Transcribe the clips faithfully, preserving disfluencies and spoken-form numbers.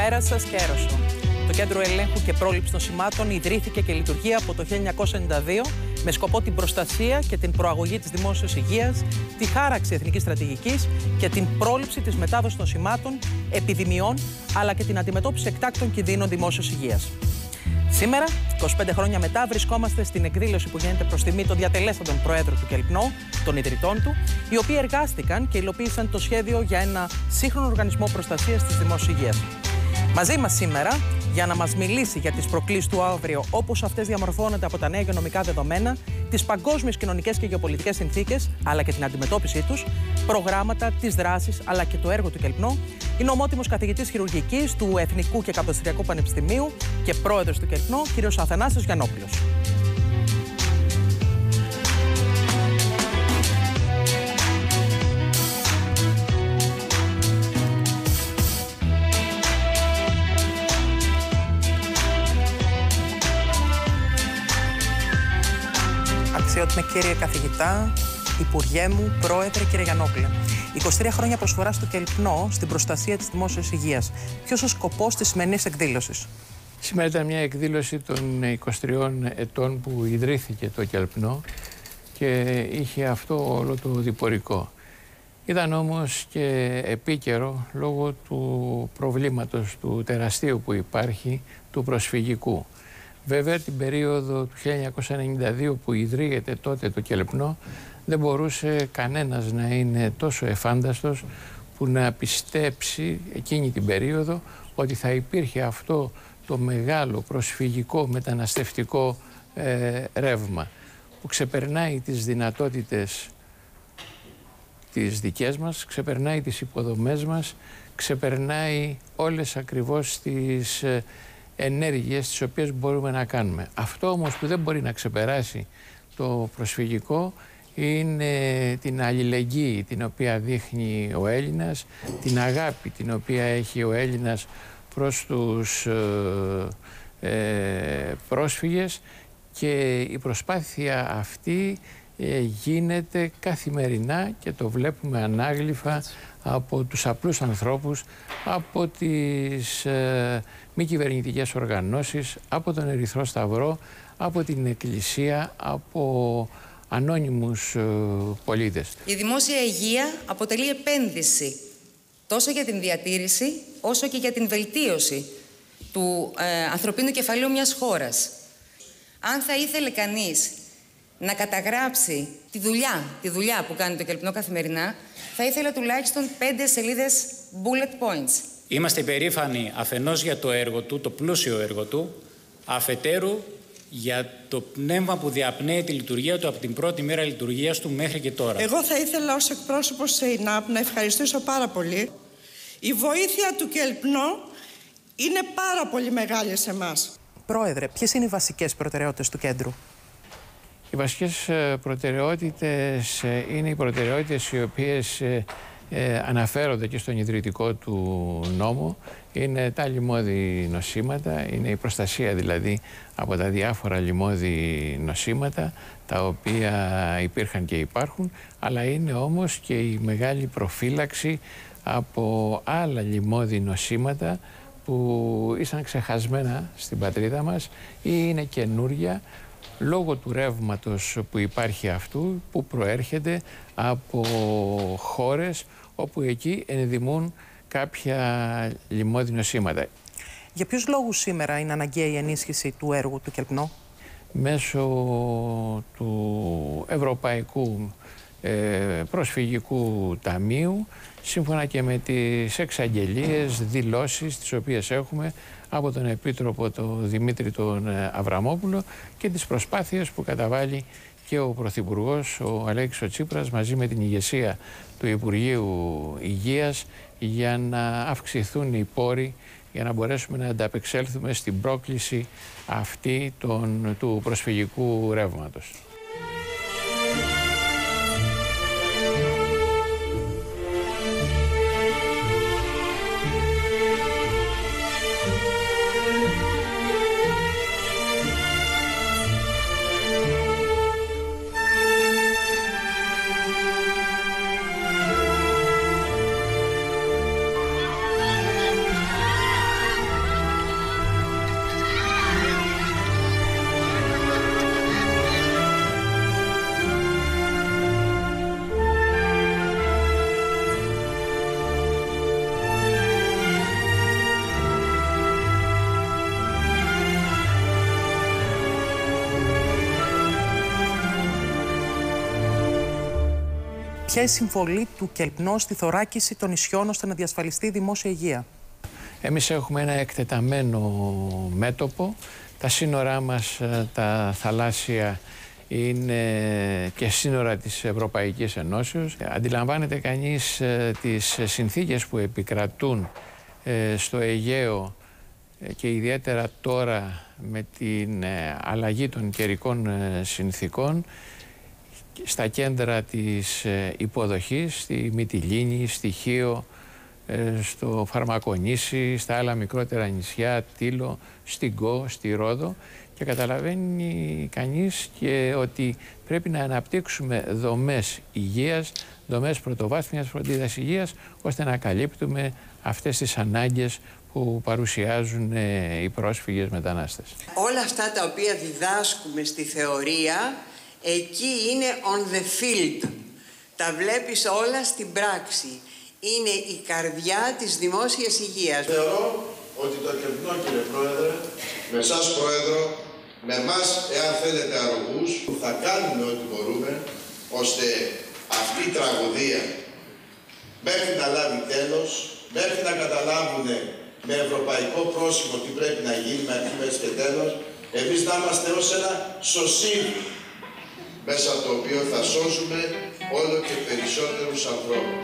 Καλησπέρα σας και Έρωσο. Το Κέντρο Ελέγχου και Πρόληψης Νοσημάτων ιδρύθηκε και λειτουργεί από το χίλια εννιακόσια ενενήντα δύο με σκοπό την προστασία και την προαγωγή της δημόσιας υγείας, τη χάραξη εθνικής στρατηγικής και την πρόληψη της μετάδοσης νοσημάτων, επιδημιών, αλλά και την αντιμετώπιση εκτάκτων κινδύνων δημόσιας υγείας. Σήμερα, είκοσι πέντε χρόνια μετά, βρισκόμαστε στην εκδήλωση που γίνεται προς τιμή των διατελέσαντων προέδρου του ΚΕΛΠΝΟ, των ιδρυτών του, οι οποίοι εργάστηκαν και υλοποίησαν το σχέδιο για ένα σύγχρονο οργανισμό προστασίας της δημόσιας υγείας. Μαζί μας σήμερα, για να μας μιλήσει για τις προκλήσεις του αύριο, όπως αυτές διαμορφώνονται από τα νέα υγειονομικά δεδομένα, τις παγκόσμιες κοινωνικές και γεωπολιτικές συνθήκες, αλλά και την αντιμετώπιση τους, προγράμματα, τις δράσεις, αλλά και το έργο του ΚΕΛΠΝΟ, είναι ο ομότιμος καθηγητής χειρουργικής του Εθνικού και Καποδιστριακού Πανεπιστημίου και πρόεδρος του ΚΕΛΠΝΟ, κ. Αθανάσιος Γιαννόπουλος. Αξιότιμε κύριε καθηγητά, Υπουργέ μου, Πρόεδρε, κύριε Γιαννόπουλε. είκοσι τρία χρόνια προσφοράς του ΚΕΛΠΝΟ στην προστασία της δημόσιας υγείας. Ποιος ο σκοπός της σημερινής εκδήλωσης? Σήμερα ήταν μια εκδήλωση των είκοσι τριών ετών που ιδρύθηκε το ΚΕΛΠΝΟ και είχε αυτό όλο το διπορικό. Ήταν όμως και επίκαιρο λόγω του προβλήματος του τεραστίου που υπάρχει, του προσφυγικού. Βέβαια την περίοδο του χίλια εννιακόσια ενενήντα δύο που ιδρύεται τότε το ΚΕΛΠΝΟ δεν μπορούσε κανένας να είναι τόσο εφάνταστος που να πιστέψει εκείνη την περίοδο ότι θα υπήρχε αυτό το μεγάλο προσφυγικό μεταναστευτικό ε, ρεύμα που ξεπερνάει τις δυνατότητες τις δικές μας, ξεπερνάει τις υποδομές μας, ξεπερνάει όλες ακριβώς τις ε, ενέργειες τις οποίες μπορούμε να κάνουμε. Αυτό όμως που δεν μπορεί να ξεπεράσει το προσφυγικό είναι την αλληλεγγύη την οποία δείχνει ο Έλληνας, την αγάπη την οποία έχει ο Έλληνας προς τους ε, ε, πρόσφυγες, και η προσπάθεια αυτή ε, γίνεται καθημερινά και το βλέπουμε ανάγλυφα από τους απλούς ανθρώπους, από τις ε, μη κυβερνητικές οργανώσεις, από τον Ερυθρό Σταυρό, από την Εκκλησία, από ανώνυμους ε, πολίτες. Η δημόσια υγεία αποτελεί επένδυση τόσο για την διατήρηση όσο και για την βελτίωση του ε, ανθρωπίνου κεφαλαίου μιας χώρας. Αν θα ήθελε κανείς να καταγράψει τη δουλειά, τη δουλειά που κάνει το ΚΕΛΠΝΟ καθημερινά, θα ήθελα τουλάχιστον πέντε σελίδες bullet points. Είμαστε υπερήφανοι αφενός για το έργο του, το πλούσιο έργο του, αφετέρου για το πνεύμα που διαπνέει τη λειτουργία του από την πρώτη μέρα λειτουργίας του μέχρι και τώρα. Εγώ θα ήθελα ως εκπρόσωπος σε ΕΙΝΑΠ να ευχαριστήσω πάρα πολύ. Η βοήθεια του ΚΕΛΠΝΟ είναι πάρα πολύ μεγάλη σε εμάς. Πρόεδρε, ποιες είναι οι βασικές προτεραιότητες του κέντρου? Οι βασικές προτεραιότητες είναι οι προτεραιότητες οι οποίες ε, αναφέρονται και στον ιδρυτικό του νόμο. Είναι τα λοιμώδη νοσήματα, είναι η προστασία δηλαδή από τα διάφορα λοιμώδη νοσήματα τα οποία υπήρχαν και υπάρχουν, αλλά είναι όμως και η μεγάλη προφύλαξη από άλλα λοιμώδη νοσήματα που ήσαν ξεχασμένα στην πατρίδα μας ή είναι καινούρια λόγω του ρεύματος που υπάρχει αυτού, που προέρχεται από χώρες όπου εκεί ενδημούν κάποια λοιμώδη νοσήματα. Για ποιους λόγους σήμερα είναι αναγκαία η ενίσχυση του έργου του ΚΕΛΠΝΟ? Μέσω του Ευρωπαϊκού ε, Προσφυγικού Ταμείου, σύμφωνα και με τις εξαγγελίες, δηλώσεις τις οποίες έχουμε από τον Επίτροπο τον Δημήτρη τον Αβραμόπουλο και τις προσπάθειες που καταβάλει και ο Πρωθυπουργός ο Αλέξης ο Τσίπρας μαζί με την ηγεσία του Υπουργείου Υγείας για να αυξηθούν οι πόροι για να μπορέσουμε να ανταπεξέλθουμε στην πρόκληση αυτή των, του προσφυγικού ρεύματος. Ποια είναι η συμβολή του ΚΕΛΠΝΟ στη θωράκιση των νησιών ώστε να διασφαλιστεί η δημόσια υγεία? Εμείς έχουμε ένα εκτεταμένο μέτωπο. Τα σύνορά μας, τα θαλάσσια, είναι και σύνορα της Ευρωπαϊκής Ενώσεως. Αντιλαμβάνεται κανείς τις συνθήκες που επικρατούν στο Αιγαίο και ιδιαίτερα τώρα με την αλλαγή των καιρικών συνθήκων στα κέντρα της υποδοχής, στη Μυτιλήνη, στη Χίο, στο Φαρμακονήσι, στα άλλα μικρότερα νησιά, Τήλο, στην Κο, στη Ρόδο, και καταλαβαίνει κανείς και ότι πρέπει να αναπτύξουμε δομές υγείας, δομές πρωτοβάθμιας φροντίδας υγείας, ώστε να καλύπτουμε αυτές τις ανάγκες που παρουσιάζουν οι πρόσφυγες μετανάστες. Όλα αυτά τα οποία διδάσκουμε στη θεωρία, εκεί είναι on the field. Τα βλέπεις όλα στην πράξη. Είναι η καρδιά της δημόσιας υγείας. Θεωρώ ότι το ΚΕΛΠΝΟ, κύριε Πρόεδρε, με εσάς Πρόεδρο, με εμάς, εάν θέλετε αρρωγούς, θα κάνουμε ό,τι μπορούμε, ώστε αυτή η τραγωδία μέχρι να λάβει τέλος, μέχρι να καταλάβουν με ευρωπαϊκό πρόσημο τι πρέπει να γίνει με αρχή, μέση και τέλος, εμείς να είμαστε ως ένα σωσίδι, μέσα από το οποίο θα σώσουμε όλο και περισσότερους ανθρώπους.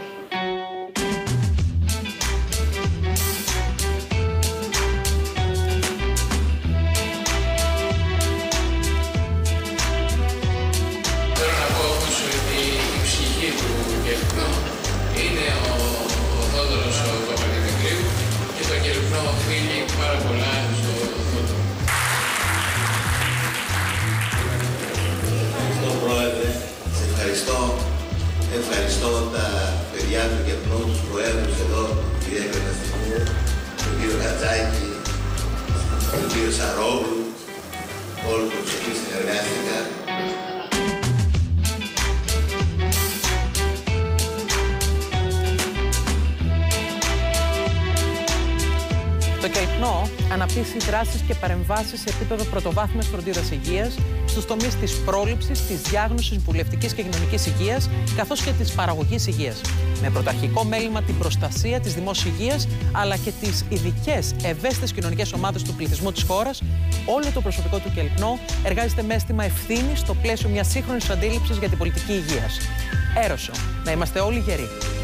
Είναι ο, ο Θόδωρος ο Παπαδημητρίου και το ΚΕΛΠΝΟ οφείλει πάρα πολλά στο Θόδωρο. Ευχαριστώ, Πρόεδρε. Σε ευχαριστώ. Ευχαριστώ τα παιδιά του ΚΕΛΠΝΟ, τους προέδρους εδώ, την κυρία Κραναστικού, τον κύριο Χατζάκη, τον κύριο Σαρόγλου, όλους τους οποίους συνεργάστηκα. Το ΚΕΛΠΝΟ αναπτύσσει δράσεις και παρεμβάσεις σε επίπεδο πρωτοβάθμιας φροντίδας υγείας στους τομείς της πρόληψης, της διάγνωσης, βουλευτικής και κοινωνικής υγείας, καθώς και της παραγωγής υγείας. Με πρωταρχικό μέλημα την προστασία της δημόσιας υγείας, αλλά και τις ειδικές ευαίσθητες κοινωνικές ομάδες του πληθυσμού της χώρας, όλο το προσωπικό του ΚΕΛΠΝΟ εργάζεται με αίσθημα ευθύνης στο πλαίσιο μιας σύγχρονης αντίληψης για την πολιτική υγείας. Έρωσο, να είμαστε όλοι γεροί.